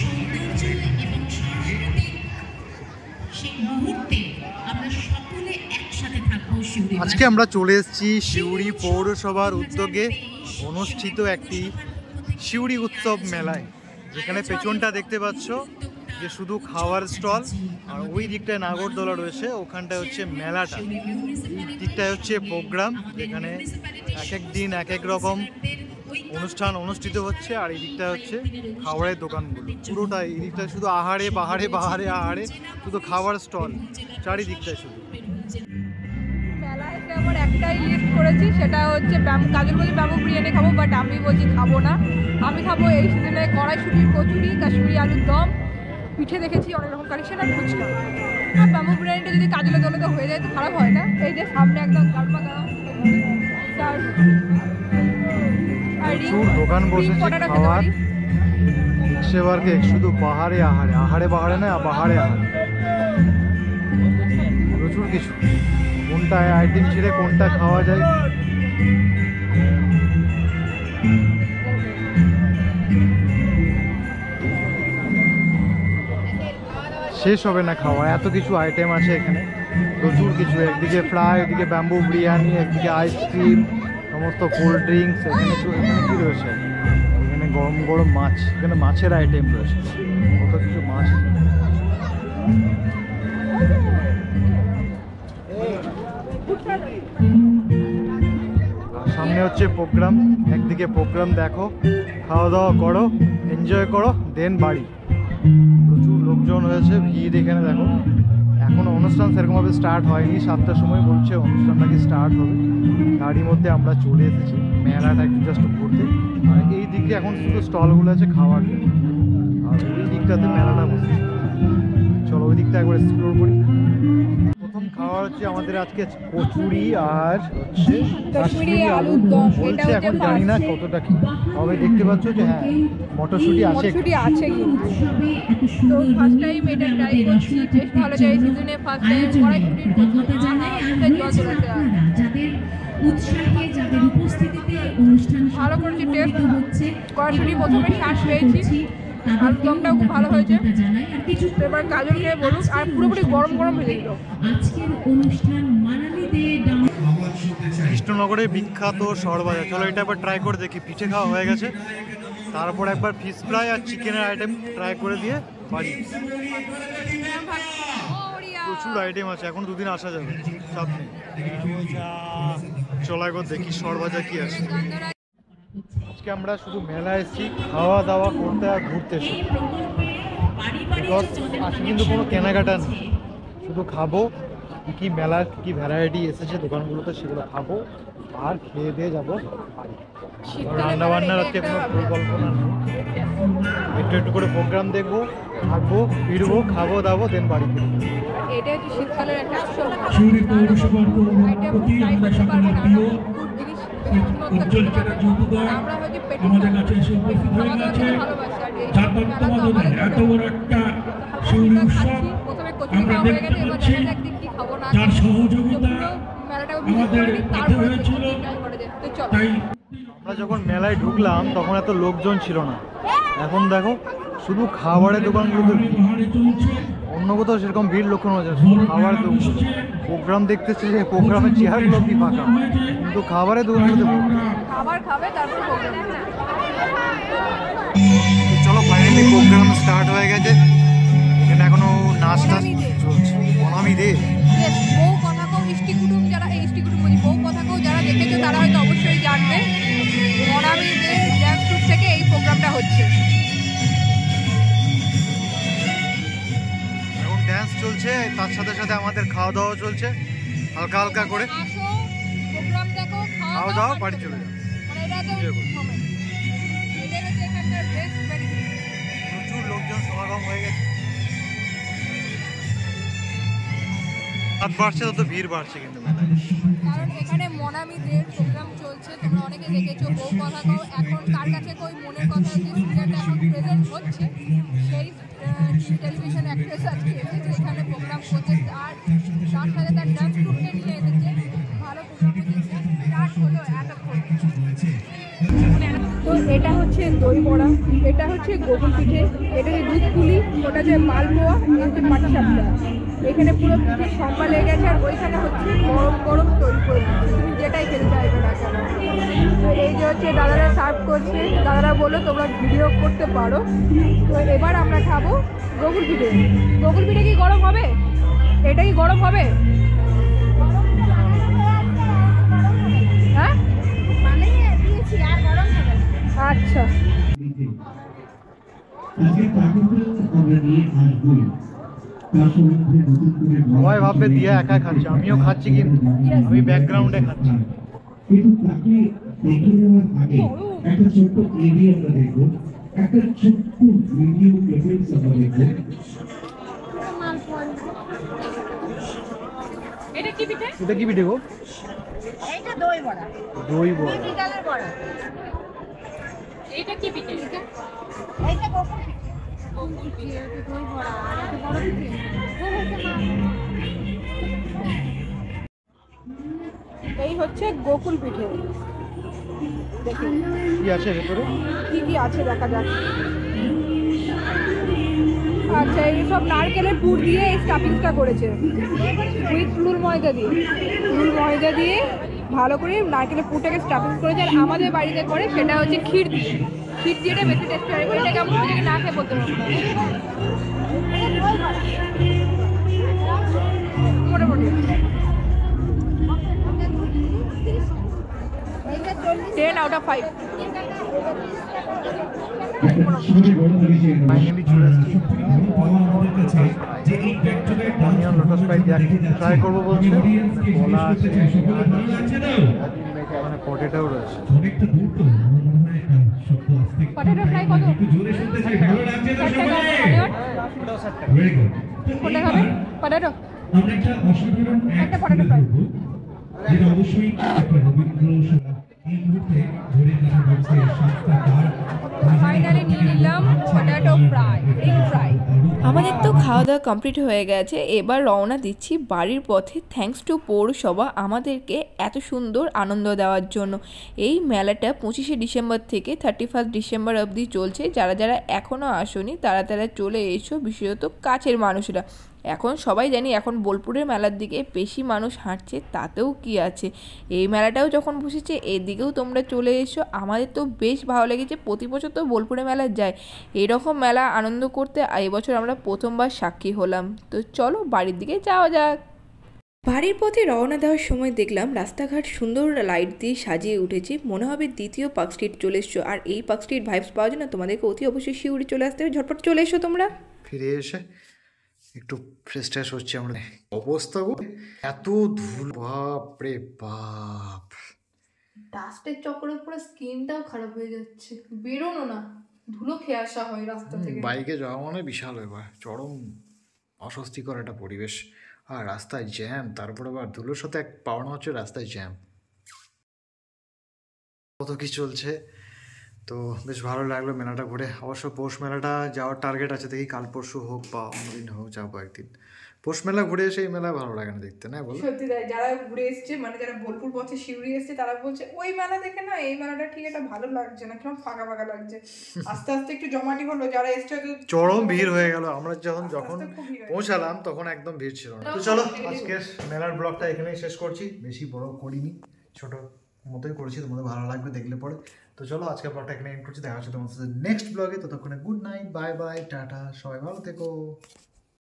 আজকে আমরা চলে এসেছি সিউড়ি পৌরসভার উদ্যোগে অনুষ্ঠিত একটি সিউড়ি উৎসব মেলায়, যেখানে পেছনটা দেখতে পাচ্ছ যে শুধু খাওয়ার স্টল, আর ওই দিকটায় নাগরদোলা রয়েছে, ওখানটায় হচ্ছে মেলাটা, এই দিকটায় হচ্ছে প্রোগ্রাম, যেখানে এক এক দিন এক এক রকম অনুষ্ঠান অনুষ্ঠিত হচ্ছে, আর এই দিকটা হচ্ছে খাবারের দোকানগুলো। পুরোটাই এই দিকটা শুধু আহারে বাহারে বাহারে আহারে, শুধু খাবার স্টল চারিদিকটায় শুধু। মেলায় আমার একটাই লিস্ট করেছি, সেটা হচ্ছে কাজল বলছি ব্যাম্বু বিরিয়ানি খাবো, বাট আমি বলছি খাবো না। আমি খাবো এই সিজনে কড়াইশুটির কচুরি, কাশ্মীরি আলুর দম, পিঠে দেখেছি অনেক রকম কালেকশন, আর ফুচকা। আর ব্যাম্বু বিরিয়ানিটা যদি কাজলে দলে তো হয়ে যায় তো খারাপ হয় না। এই যে সামনে একদম গরমা গরম দোকান বসেছে খাওয়ার, সেবারকে শুধু বাহারে আহারে, আহারে বাহারে না বাহারে আহারে, প্রচুর কিছু। কোনটা আইটেম ছেড়ে কোনটা খাওয়া যায়। শেষ হবে না খাওয়া, এত কিছু আইটেম আছে এখানে, প্রচুর কিছু। একদিকে ফ্রাই, এদিকে ব্যাম্বু বিরিয়ানি, একদিকে আইসক্রিম, সমস্ত কোল্ড ড্রিঙ্কস। এখানে কি রয়েছে? এখানে গরম গরম মাছ, এখানে মাছের আইটেম রয়েছে, কত কিছু মাছ। সামনে হচ্ছে প্রোগ্রাম, একদিকে প্রোগ্রাম দেখো, খাওয়া দাওয়া করো, এনজয় করো, দেন বাড়ি। প্রচুর লোকজন হয়েছে, ভিড় এখানে দেখো। এখনো অনুষ্ঠান সেরকমভাবে স্টার্ট হয়নি, 7টার সময় বলছে অনুষ্ঠান নাকি স্টার্ট হবে। গাড়ির মধ্যে আমরা চলে এসেছি মেলাটা একটু জাস্ট ঘুরতে। আর এই দিকে এখন শুধু স্টলগুলো আছে খাওয়ার জন্য, আর ওই দিকটাতে মেলাটা বসে। চলো ওই দিকটা একবার এক্সপ্লোর করি। প্রথম খাওয়া হচ্ছে আমাদের আজকে কচুরি আর হচ্ছে কাশ্মীরি আলুর দম। বলছে এখন জানি না কতটা কি, তবে দেখতে পাচ্ছ যে হ্যাঁ মটরশুঁটি আছে কিন্তু। তো ফার্স্ট টাইম এটা ট্রাই করছি, বেশ ভালো যায়। সিজনে ফার্স্ট টাইম কড়াইশুটির কচুরি জানাই আর যাদের উৎসাহে যাদের উপস্থিতিতে অনুষ্ঠান ভালো করেছি। টেস্ট হচ্ছে কড়াইশুটি প্রথমে শ্বাস পেয়েছি, আর দমটাও খুব ভালো হয়েছে। এবার কাজল খেয়ে বলুক, আর পুরোপুরি গরম গরম ভেজে দিল। আজকের অনুষ্ঠান কৃষ্ণনগরের বিখ্যাত সরবাজা। চলো এটা একবার ট্রাই করে দেখি। পিঠে খাওয়া হয়ে গেছে, তারপর একবার ফিশ ফ্রাই আর চিকেনের আইটেম ট্রাই করে দিয়ে বাড়ি। প্রচুর আইটেম আছে, এখন দুদিন আসা যাবে, চাপ নেই। চলো একবার দেখি সরবাজা কি আছে। আজকে আমরা শুধু মেলা এসেছি খাওয়া দাওয়া করতে আর ঘুরতে, আজকে কিন্তু কোনো কেনাকাটা নেই, শুধু খাবো। কি মেলার কি ভ্যারাইটি এসেছে দোকানগুলোতে সেগুলো খাবো আর খেয়ে দিয়ে যাবো বাড়ি। রান্না বান্নার আজকে কোনো পরিকল্পনা নেই, একটু একটু করে প্রোগ্রাম দেখবো, থাকবো, ফিরবো, খাবো দাবো, দেন বাড়ি ফিরবো। এটা হচ্ছে শীতকালের একটা আসল সিউড়ি পৌরসভার আমাদের কাছে এসে উপস্থিত হয়ে গেছে। যার তত্ত্বাবধানে এত বড় একটা সিউড়ি উৎসব আমরা দেখতে পাচ্ছি, যার সহযোগিতা আমাদের পেতে হয়েছিল। তাই আমরা যখন মেলায় ঢুকলাম তখন এত লোকজন ছিল না, এখন দেখো শুধু খাবারের দোকানগুলো চলছে, অন্য কোথাও সেরকম ভিড় লক্ষ্য করা যায়। শুধু খাবার দোকান, প্রোগ্রাম দেখতেছি যে প্রোগ্রামের চেয়ারগুলো কি ফাঁকা, কিন্তু খাবারের দোকানগুলোতে খাবার খাবে তারপর প্রোগ্রাম। চলো ফাইনালি প্রোগ্রাম স্টার্ট হয়ে গেছে। এখানে এখনো নাচ টাচ চলছে। বনামি দে বউ কথা কও ইষ্টি কুটুম, যারা এই ইষ্টি কুটুম বলি বউ কথা কও যারা দেখেছো তারা হয়তো অবশ্যই জানবে বনামি দে ড্যান্স গ্রুপ থেকে এই প্রোগ্রামটা হচ্ছে। এখন ড্যান্স চলছে, তার সাথে সাথে আমাদের খাওয়া দাওয়া চলছে হালকা হালকা করে। আসো প্রোগ্রাম দেখো, খাওয়া দাওয়া বাড়ি চলে যাও। প্রচুর লোকজন সমাগম হয়ে গেছে, রাত বাড়ছে তত ভিড় বাড়ছে কিন্তু মেলায়। কারণ এখানে মনামিদের প্রোগ্রাম চলছে, তোমরা অনেকে দেখেছো বউ কথা কও। এখন কার কাছে কই মনের কথা যে সিরিয়ালটা এখন প্রেজেন্ট হচ্ছে, সেই টেলিভিশন অ্যাক্ট্রেস আজকে এসেছে এখানে প্রোগ্রাম করছে, আর তার সাথে তার ডান্স গ্রুপকে নিয়ে এসেছে। ভালো প্রোগ্রাম হচ্ছে, স্টার্ট হলো এতক্ষণ। তো এটা হচ্ছে দই বড়া, এটা হচ্ছে গোকুল পিঠে, এটা যে দুধ পুলি, ওটা যে মালপোয়া, এটা হচ্ছে পাটিসাপটা। এখানে পুরো পিঠে সম্পা লেগে গেছে, আর ওইখানে হচ্ছে গরম গরম তৈরি করে দিচ্ছে, তুমি যেটাই খেতে চাইবে না কেন। তো এই যে হচ্ছে দাদারা সার্ভ করছে, দাদারা বললো তোমরা ভিডিও করতে পারো। তো এবার আমরা খাবো গোকুল পিঠে। গোকুল পিঠে কি গরম হবে? এটা কি গরম হবে? হ্যাঁ, আচ্ছা। সবাই ভাববে দিয়া একা খাচ্ছে, আমিও খাচ্ছি, কিন্তু আমি ব্যাকগ্রাউন্ডে খাচ্ছি। কিন্তু তাকে দেখে নেওয়ার আগে একটা ছোট্ট এরিয়া আমরা দেখবো, একটা ছোট্ট ভিডিও ক্লিপিংস আমরা দেখবো। এটা কি পিঠে? এটা কি পিঠে গো? এইটা দই বড়া। দই বড়া। বিকালের বড়া। এটা কি পিঠে? এইটা গোকুল পিঠে। গোকুল পিঠে, দই বড়া, আর এটা বড় পিঠে। এই হচ্ছে গোকুল পিঠে। দেখি কি আছে ভেতরে? কি কি আছে দেখা যাক। আচ্ছা, এই সব নারকেলের পুর দিয়ে এই স্টাফিংসটা করেছে, উইথ লুল ময়দা দিয়ে। লুল ময়দা দিয়ে ভালো করে নারকেলের পুরটাকে স্টাফিংস করেছে। আর আমাদের বাড়িতে করে সেটা হচ্ছে ক্ষীর দিয়ে। ক্ষীর দিয়ে এটা বেশি টেস্টি হয়। এটা কেমন হচ্ছে না খেয়ে বলতে পারবো না। মোটামুটি 10 out of 5। ফাইনালি চলে এসেছি অনিয়ন লোটাস ফ্রাই ট্রাই করবো বলছে। কলা আছে, মানে পটেটোও রয়েছে। পটেটো ফ্রাই কত? কোনটা খাবে? পটেটো? একটা পটেটো ফ্রাই। যেটা অবশ্যই একটা রবীন্দ্র এই মুহূর্তে ধরে রাখা হচ্ছে সাতটা বার। ফাইনালি নিয়ে নিলাম পটেটো ফ্রাই, এগ ফ্রাই। আমাদের তো খাওয়া দাওয়া কমপ্লিট হয়ে গেছে, এবার রওনা দিচ্ছি বাড়ির পথে। থ্যাঙ্কস টু পৌরসভা আমাদেরকে এত সুন্দর আনন্দ দেওয়ার জন্য। এই মেলাটা 25শে ডিসেম্বর থেকে 31 ডিসেম্বর অবধি চলছে। যারা যারা এখনও আসেনি তারা তারা চলে এসো, বিশেষত কাছের মানুষরা। এখন সবাই জানি এখন বোলপুরের মেলার দিকে বেশি মানুষ হাঁটছে, তাতেও কি আছে, এই মেলাটাও যখন বসেছে এদিকেও তোমরা চলে এসো। আমাদের তো বেশ ভালো লেগেছে, প্রতি বছর তো বোলপুরে মেলা যায়, এরকম মেলা আনন্দ করতে এবছর আমরা প্রথমবার সাক্ষী হলাম। তো চলো বাড়ির দিকে যাওয়া যাক। বাড়ির পথে রওনা দেওয়ার সময় দেখলাম রাস্তাঘাট সুন্দর লাইট দিয়ে সাজিয়ে উঠেছে, মনে হবে দ্বিতীয় পার্ক স্ট্রিট চলে এসছো। আর এই পার্ক স্ট্রিট ভাইবস পাওয়ার জন্য তোমাদেরকে অতি অবশ্যই শিউরি চলে আসতে হবে, ঝটপট চলে এসো তোমরা। ফিরে এসে একটু ফ্রেশ ট্রেশ হচ্ছে আমরা। অবস্থা গো, এত ধুল, বাপ রে বাপ। ডাস্টের চক্করে পুরো স্কিনটাও খারাপ হয়ে যাচ্ছে, বেরোনো না, ধুলো খেয়ে আসা হয় রাস্তা থেকে। বাইকে যাওয়া মানে বিশাল ব্যাপার, চরম অস্বস্তিকর একটা পরিবেশ। আর রাস্তায় জ্যাম, তারপরে আবার ধুলোর সাথে এক পাওনা হচ্ছে রাস্তায় জ্যাম। কত কি চলছে, তো বেশ ভালো লাগলো মেলাটা ঘুরে। অবশ্য পৌষ মেলাটা যাওয়ার টার্গেট আছে, দেখি কাল পরশু হোক বা অন্যদিন হোক, যাবো একদিন। পৌষ মেলা ঘুরে এসে এই মেলা ভালো লাগে না দেখতে, না বলো? সত্যি তাই, যারা ঘুরে এসছে, মানে যারা বোলপুর পথে শিউরি এসছে, তারা বলছে ওই মেলা দেখে না এই মেলাটা ঠিক একটা ভালো লাগছে না, কেমন ফাঁকা ফাঁকা লাগছে। আস্তে আস্তে একটু জমাটি হলো, যারা এসছে চরম ভিড় হয়ে গেল। আমরা যখন পৌঁছালাম তখন একদম ভিড় ছিল না। তো চলো আজকের মেলার ব্লগটা এখানেই শেষ করছি, বেশি বড় করিনি, ছোট মতোই করেছি, তোমাদের ভালো লাগবে দেখলে পরে। তো চলো আজকের ব্লগটা এখানে এন্ড করছি, দেখা হচ্ছে তোমার সাথে নেক্সট ব্লগে। ততক্ষণে good night, bye bye, tata, সবাই ভালো থেকো।